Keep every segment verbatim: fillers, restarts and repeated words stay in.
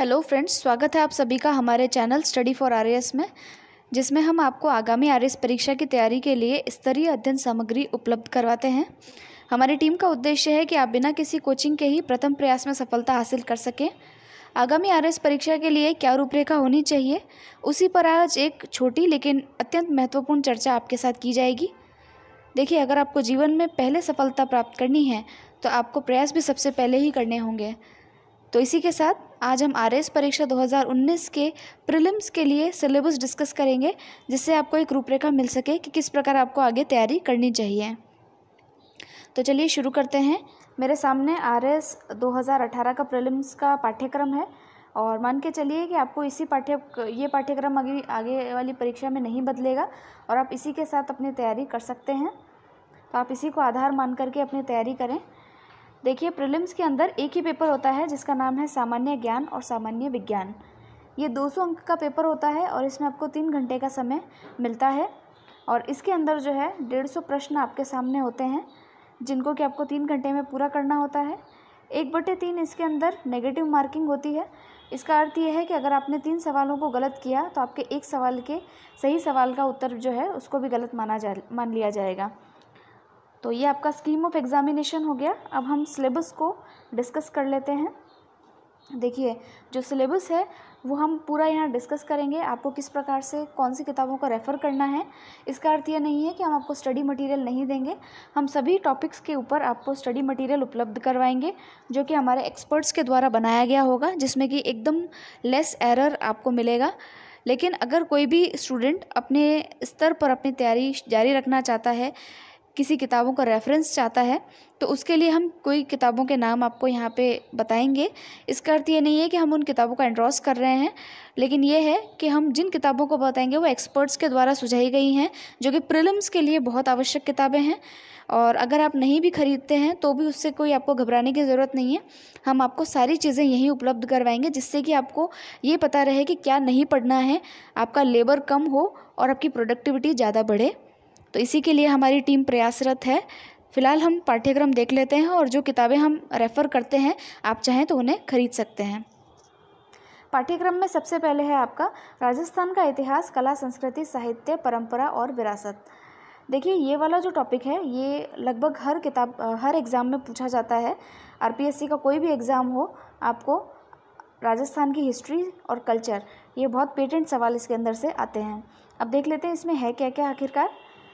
Hello friends, स्वागत है आप सभी का हमारे चैनल स्टडी फॉर आरएएस में, जिसमें हम आपको आगामी आरएएस परीक्षा की तैयारी के लिए स्तरीय अध्ययन सामग्री उपलब्ध करवाते हैं। हमारी टीम का उद्देश्य है कि आप बिना किसी कोचिंग के ही प्रथम प्रयास में सफलता हासिल कर सकें। आगामी आरएएस परीक्षा के लिए क्या रूपरेखा होनी चाहिए, उसी पर आज एक छोटी लेकिन अत्यंत महत्वपूर्ण चर्चा आपके साथ की जाएगी। देखिए, अगर आपको जीवन में पहले सफलता प्राप्त करनी है तो आपको प्रयास भी सबसे पहले ही करने होंगे। तो इसी के साथ आज हम आरएएस परीक्षा दो हज़ार उन्नीस के प्रीलिम्स के लिए सिलेबस डिस्कस करेंगे, जिससे आपको एक रूपरेखा मिल सके कि किस प्रकार आपको आगे तैयारी करनी चाहिए। तो चलिए शुरू करते हैं। मेरे सामने आरएएस दो हज़ार अठारह का प्रीलिम्स का पाठ्यक्रम है और मान के चलिए कि आपको इसी पाठ्य ये पाठ्यक्रम आगे आगे वाली परीक्षा में नहीं बदलेगा और आप इसी के साथ अपनी तैयारी कर सकते हैं। तो आप इसी को आधार मान करके अपनी तैयारी करें। देखिए, प्रीलिम्स के अंदर एक ही पेपर होता है जिसका नाम है सामान्य ज्ञान और सामान्य विज्ञान। ये दो सौ अंक का पेपर होता है और इसमें आपको तीन घंटे का समय मिलता है और इसके अंदर जो है डेढ़ सौ प्रश्न आपके सामने होते हैं, जिनको कि आपको तीन घंटे में पूरा करना होता है। एक बटे तीन इसके अंदर नेगेटिव मार्किंग होती है। इसका अर्थ ये है कि अगर आपने तीन सवालों को गलत किया तो आपके एक सवाल के सही सवाल का उत्तर जो है उसको भी गलत माना जा मान लिया जाएगा। तो ये आपका स्कीम ऑफ एग्जामिनेशन हो गया। अब हम सिलेबस को डिस्कस कर लेते हैं। देखिए, जो सिलेबस है वो हम पूरा यहाँ डिस्कस करेंगे। आपको किस प्रकार से कौन सी किताबों का रेफ़र करना है, इसका अर्थ ये नहीं है कि हम आपको स्टडी मटेरियल नहीं देंगे। हम सभी टॉपिक्स के ऊपर आपको स्टडी मटेरियल उपलब्ध करवाएंगे, जो कि हमारे एक्सपर्ट्स के द्वारा बनाया गया होगा, जिसमें कि एकदम लेस एरर आपको मिलेगा। लेकिन अगर कोई भी स्टूडेंट अपने स्तर पर अपनी तैयारी जारी रखना चाहता है, किसी किताबों का रेफरेंस चाहता है, तो उसके लिए हम कोई किताबों के नाम आपको यहाँ पे बताएंगे। इसका अर्थ ये नहीं है कि हम उन किताबों का एंडोर्स कर रहे हैं, लेकिन ये है कि हम जिन किताबों को बताएंगे वो एक्सपर्ट्स के द्वारा सुझाई गई हैं, जो कि प्रीलिम्स के लिए बहुत आवश्यक किताबें हैं। और अगर आप नहीं भी खरीदते हैं तो भी उससे कोई आपको घबराने की ज़रूरत नहीं है। हम आपको सारी चीज़ें यहीं उपलब्ध करवाएंगे, जिससे कि आपको ये पता रहे कि क्या नहीं पढ़ना है, आपका लेबर कम हो और आपकी प्रोडक्टिविटी ज़्यादा बढ़े। तो इसी के लिए हमारी टीम प्रयासरत है। फ़िलहाल हम पाठ्यक्रम देख लेते हैं और जो किताबें हम रेफ़र करते हैं, आप चाहें तो उन्हें खरीद सकते हैं। पाठ्यक्रम में सबसे पहले है आपका राजस्थान का इतिहास, कला, संस्कृति, साहित्य, परंपरा और विरासत। देखिए, ये वाला जो टॉपिक है ये लगभग हर किताब हर एग्ज़ाम में पूछा जाता है। आरपीएससी का कोई भी एग्ज़ाम हो, आपको राजस्थान की हिस्ट्री और कल्चर, ये बहुत पेटेंट सवाल इसके अंदर से आते हैं। अब देख लेते हैं इसमें है क्या क्या आखिरकार।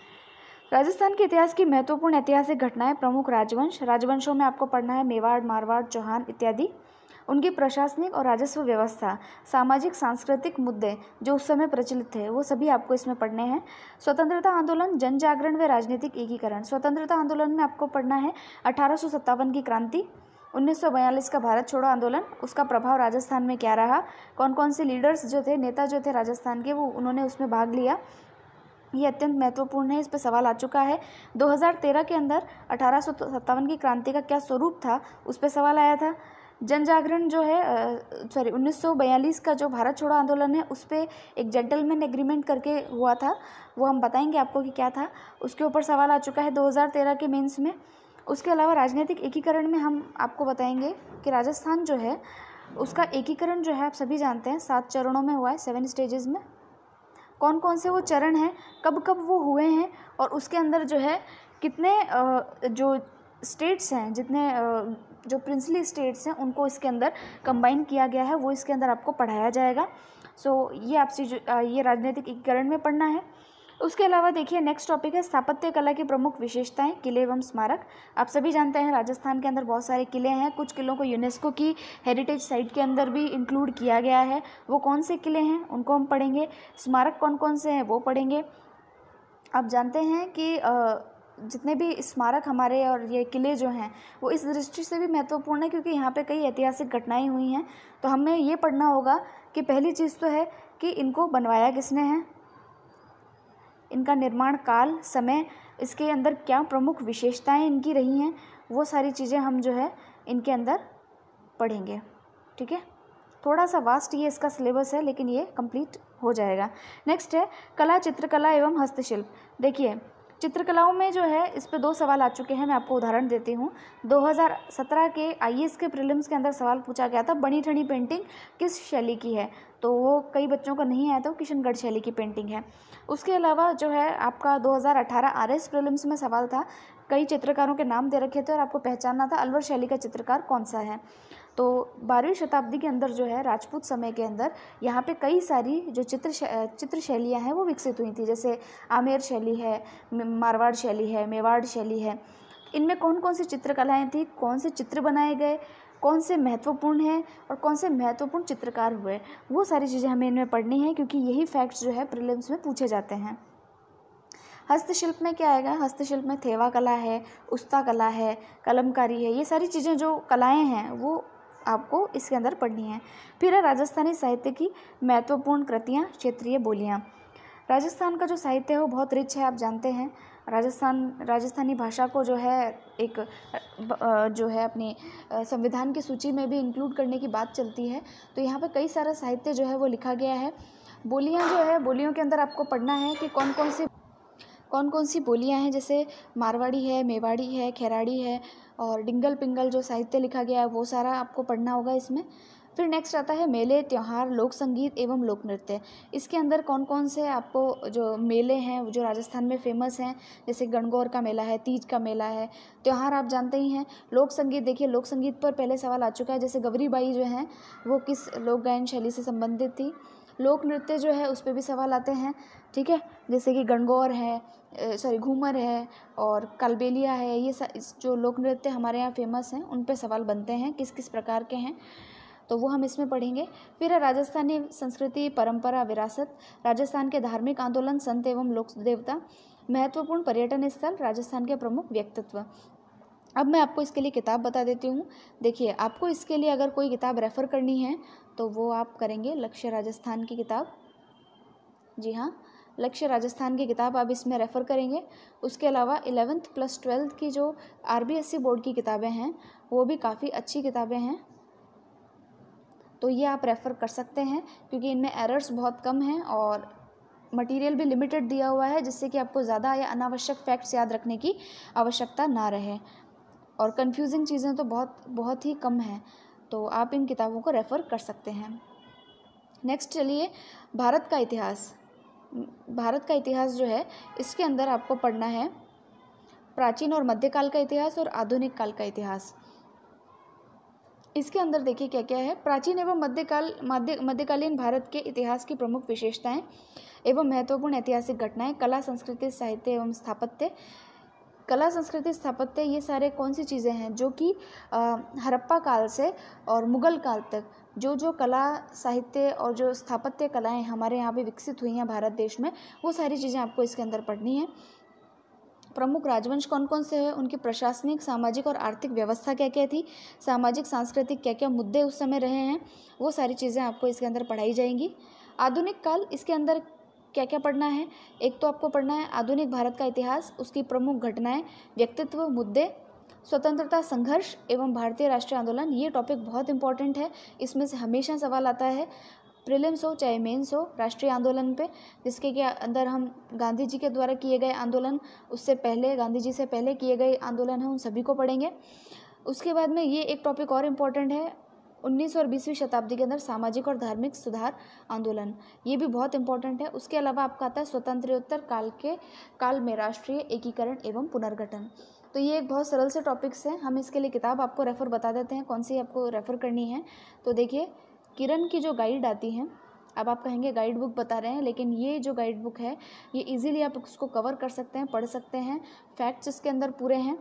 राजस्थान के इतिहास की महत्वपूर्ण ऐतिहासिक घटनाएं, प्रमुख राजवंश, राजवंशों में आपको पढ़ना है मेवाड़, मारवाड़, चौहान इत्यादि, उनकी प्रशासनिक और राजस्व व्यवस्था, सामाजिक सांस्कृतिक मुद्दे जो उस समय प्रचलित थे वो सभी आपको इसमें पढ़ने हैं। स्वतंत्रता आंदोलन, जन जागरण व राजनीतिक एकीकरण। स्वतंत्रता आंदोलन में आपको पढ़ना है अठारह सौ सत्तावन की क्रांति, उन्नीस सौ बयालीस का भारत छोड़ो आंदोलन, उसका प्रभाव राजस्थान में क्या रहा, कौन कौन से लीडर्स जो थे, नेता जो थे राजस्थान के, वो उन्होंने उसमें भाग लिया। ये अत्यंत महत्वपूर्ण है, इस पर सवाल आ चुका है। दो हज़ार तेरह के अंदर अठारह सौ सत्तावन की क्रांति का क्या स्वरूप था, उस पर सवाल आया था। जन जागरण जो है सॉरी उन्नीस सौ बयालीस का जो भारत छोड़ो आंदोलन है, उस पर एक जेंटलमैन एग्रीमेंट करके हुआ था, वो हम बताएंगे आपको कि क्या था। उसके ऊपर सवाल आ चुका है दो हज़ार तेरह के मेंस में। उसके अलावा राजनीतिक एकीकरण में हम आपको बताएंगे कि राजस्थान जो है उसका एकीकरण जो है आप सभी जानते हैं सात चरणों में हुआ है, सेवन स्टेजेस में। कौन कौन से वो चरण हैं, कब कब वो हुए हैं और उसके अंदर जो है कितने जो स्टेट्स हैं, जितने जो प्रिंसली स्टेट्स हैं, उनको इसके अंदर कंबाइन किया गया है, वो इसके अंदर आपको पढ़ाया जाएगा। सो ये आपसे जो ये राजनीतिक एकीकरण में पढ़ना है। उसके अलावा देखिए, नेक्स्ट टॉपिक है स्थापत्य कला की प्रमुख विशेषताएं, किले एवं स्मारक। आप सभी जानते हैं राजस्थान के अंदर बहुत सारे किले हैं। कुछ किलों को यूनेस्को की हेरिटेज साइट के अंदर भी इंक्लूड किया गया है। वो कौन से किले हैं उनको हम पढ़ेंगे। स्मारक कौन कौन से हैं वो पढ़ेंगे। आप जानते हैं कि जितने भी स्मारक हमारे और ये किले जो हैं वो इस दृष्टि से भी महत्वपूर्ण है क्योंकि यहाँ पे कई ऐतिहासिक घटनाएं हुई हैं। तो हमें ये पढ़ना होगा कि पहली चीज़ तो है कि इनको बनवाया किसने है, इनका निर्माण काल, समय, इसके अंदर क्या प्रमुख विशेषताएं इनकी रही हैं, वो सारी चीज़ें हम जो है इनके अंदर पढ़ेंगे। ठीक है, थोड़ा सा वास्ट ये इसका सिलेबस है, लेकिन ये कंप्लीट हो जाएगा। नेक्स्ट है कला, चित्रकला एवं हस्तशिल्प। देखिए, चित्रकलाओं में जो है इस पे दो सवाल आ चुके हैं, मैं आपको उदाहरण देती हूँ। दो हज़ार सत्रह के आईएएस के प्रीलिम्स के अंदर सवाल पूछा गया था, बनी ठनी पेंटिंग किस शैली की है, तो वो कई बच्चों को नहीं आया था, किशनगढ़ शैली की पेंटिंग है। उसके अलावा जो है आपका दो हज़ार अठारह आरएस प्रीलिम्स में सवाल था, कई चित्रकारों के नाम दे रखे थे और आपको पहचानना था अलवर शैली का चित्रकार कौन सा है। तो बारहवीं शताब्दी के अंदर जो है राजपूत समय के अंदर यहाँ पे कई सारी जो चित्र चित्र शैलियाँ हैं वो विकसित हुई थी, जैसे आमेर शैली है, मारवाड़ शैली है, मेवाड़ शैली है। इनमें कौन कौन सी चित्रकलाएँ थी, कौन से चित्र बनाए गए, कौन से महत्वपूर्ण हैं और कौन से महत्वपूर्ण चित्रकार हुए, वो सारी चीज़ें हमें इनमें पढ़नी है, क्योंकि यही फैक्ट्स जो है प्रीलिम्स में पूछे जाते हैं। हस्तशिल्प में क्या आएगा, हस्तशिल्प में थेवा कला है, उस्ता कला है, कलमकारी है, ये सारी चीज़ें जो कलाएं हैं वो आपको इसके अंदर पढ़नी है। फिर है राजस्थानी साहित्य की महत्वपूर्ण कृतियाँ, क्षेत्रीय बोलियाँ। राजस्थान का जो साहित्य है वो बहुत रिच है, आप जानते हैं। राजस्थान राजस्थानी भाषा को जो है एक जो है अपनी संविधान की सूची में भी इंक्लूड करने की बात चलती है, तो यहाँ पे कई सारा साहित्य जो है वो लिखा गया है। बोलियाँ जो है, बोलियों के अंदर आपको पढ़ना है कि कौन कौन सी कौन कौन सी बोलियाँ हैं, जैसे मारवाड़ी है, मेवाड़ी है, खेराड़ी है और डिंगल पिंगल जो साहित्य लिखा गया है वो सारा आपको पढ़ना होगा इसमें। फिर नेक्स्ट आता है मेले, त्यौहार, लोक संगीत एवं लोक नृत्य। इसके अंदर कौन कौन से आपको जो मेले हैं जो राजस्थान में फेमस हैं, जैसे गणगौर का मेला है, तीज का मेला है। त्यौहार आप जानते ही हैं। लोक संगीत, देखिए लोक संगीत पर पहले सवाल आ चुका है, जैसे गवरी बाई जो हैं वो किस लोक गायन शैली से संबंधित थी। लोक नृत्य जो है उस पर भी सवाल आते हैं, ठीक है, जैसे कि गणगौर है, सॉरी घूमर है और कालबेलिया है, ये जो लोक नृत्य हमारे यहाँ फेमस हैं उन पे सवाल बनते हैं, किस किस प्रकार के हैं, तो वो हम इसमें पढ़ेंगे। फिर है राजस्थानी संस्कृति, परंपरा, विरासत, राजस्थान के धार्मिक आंदोलन, संत एवं लोक देवता, महत्वपूर्ण पर्यटन स्थल, राजस्थान के प्रमुख व्यक्तित्व। अब मैं आपको इसके लिए किताब बता देती हूँ। देखिए, आपको इसके लिए अगर कोई किताब रेफ़र करनी है तो वो आप करेंगे लक्ष्य राजस्थान की किताब। जी हाँ, लक्ष्य राजस्थान की किताब आप इसमें रेफ़र करेंगे। उसके अलावा इलेवेंथ प्लस ट्वेल्थ की जो आरबीएससी बोर्ड की किताबें हैं वो भी काफ़ी अच्छी किताबें हैं, तो ये आप रेफ़र कर सकते हैं, क्योंकि इनमें एरर्स बहुत कम हैं और मटेरियल भी लिमिटेड दिया हुआ है, जिससे कि आपको ज़्यादा या अनावश्यक फैक्ट्स याद रखने की आवश्यकता ना रहे, और कंफ्यूजिंग चीज़ें तो बहुत बहुत ही कम हैं, तो आप इन किताबों को रेफ़र कर सकते हैं। नेक्स्ट चलिए, भारत का इतिहास। भारत का इतिहास जो है इसके अंदर आपको पढ़ना है प्राचीन और मध्यकाल का इतिहास और आधुनिक काल का इतिहास। इसके अंदर देखिए क्या क्या है। प्राचीन एवं मध्यकाल मध्य मध्यकालीन भारत के इतिहास की प्रमुख विशेषताएं एवं महत्वपूर्ण ऐतिहासिक घटनाएं, कला, संस्कृति, साहित्य एवं स्थापत्य। कला, संस्कृति, स्थापत्य, ये सारे कौन सी चीज़ें हैं जो कि हड़प्पा काल से और मुग़ल काल तक जो जो कला, साहित्य और जो स्थापत्य कलाएं हमारे यहाँ पे विकसित हुई हैं भारत देश में, वो सारी चीज़ें आपको इसके अंदर पढ़नी है। प्रमुख राजवंश कौन कौन से हैं, उनकी प्रशासनिक, सामाजिक और आर्थिक व्यवस्था क्या क्या थी, सामाजिक सांस्कृतिक क्या क्या मुद्दे उस समय रहे हैं, वो सारी चीज़ें आपको इसके अंदर पढ़ाई जाएंगी। आधुनिक काल, इसके अंदर क्या क्या पढ़ना है, एक तो आपको पढ़ना है आधुनिक भारत का इतिहास, उसकी प्रमुख घटनाएं, व्यक्तित्व, मुद्दे, स्वतंत्रता संघर्ष एवं भारतीय राष्ट्रीय आंदोलन। ये टॉपिक बहुत इंपॉर्टेंट है, इसमें से हमेशा सवाल आता है, प्रीलिम्स हो चाहे मेंस हो, राष्ट्रीय आंदोलन पे, जिसके के अंदर हम गांधी जी के द्वारा किए गए आंदोलन, उससे पहले गांधी जी से पहले किए गए आंदोलन हैं, उन सभी को पढ़ेंगे। उसके बाद में ये एक टॉपिक और इम्पॉर्टेंट है, उन्नीस और बीसवीं शताब्दी के अंदर सामाजिक और धार्मिक सुधार आंदोलन, ये भी बहुत इंपॉर्टेंट है। उसके अलावा आपका आता है स्वतंत्रोत्तर काल के काल में राष्ट्रीय एकीकरण एवं पुनर्गठन। तो ये एक बहुत सरल से टॉपिक्स हैं। हम इसके लिए किताब आपको रेफ़र बता देते हैं, कौन सी आपको रेफ़र करनी है। तो देखिए, किरण की जो गाइड आती है, अब आप कहेंगे गाइड बुक बता रहे हैं, लेकिन ये जो गाइड बुक है ये इजीली आप उसको कवर कर सकते हैं, पढ़ सकते हैं, फैक्ट्स इसके अंदर पूरे हैं।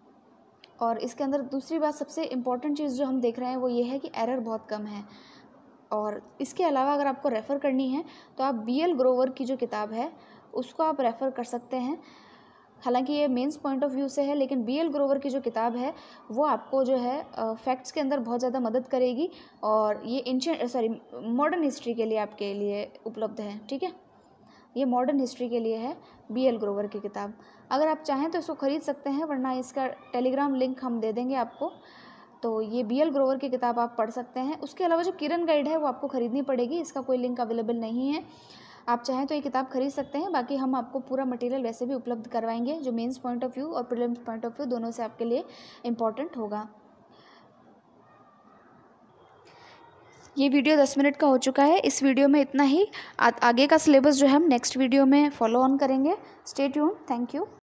और इसके अंदर दूसरी बात, सबसे इम्पॉर्टेंट चीज़ जो हम देख रहे हैं वो ये है कि एरर बहुत कम है। और इसके अलावा अगर आपको रेफ़र करनी है तो आप बी एल ग्रोवर की जो किताब है उसको आप रेफ़र कर सकते हैं। हालांकि ये मेंस पॉइंट ऑफ व्यू से है, लेकिन बी एल ग्रोवर की जो किताब है वो आपको जो है फैक्ट्स के अंदर बहुत ज़्यादा मदद करेगी, और ये एंशिएंट सॉरी मॉडर्न हिस्ट्री के लिए आपके लिए उपलब्ध है, ठीक है। ये मॉडर्न हिस्ट्री के लिए है बी एल ग्रोवर की किताब। अगर आप चाहें तो इसको ख़रीद सकते हैं, वरना इसका टेलीग्राम लिंक हम दे देंगे आपको। तो ये बी एल ग्रोवर की किताब आप पढ़ सकते हैं। उसके अलावा जो किरण गाइड है वो आपको ख़रीदनी पड़ेगी, इसका कोई लिंक अवेलेबल नहीं है। आप चाहें तो ये किताब खरीद सकते हैं। बाकी हम आपको पूरा मटेरियल वैसे भी उपलब्ध करवाएंगे जो मेंस पॉइंट ऑफ व्यू और प्रीलिम्स पॉइंट ऑफ व्यू दोनों से आपके लिए इम्पॉर्टेंट होगा। ये वीडियो दस मिनट का हो चुका है। इस वीडियो में इतना ही। आ, आगे का सिलेबस जो है हम नेक्स्ट वीडियो में फॉलो ऑन करेंगे। Stay tuned. Thank you.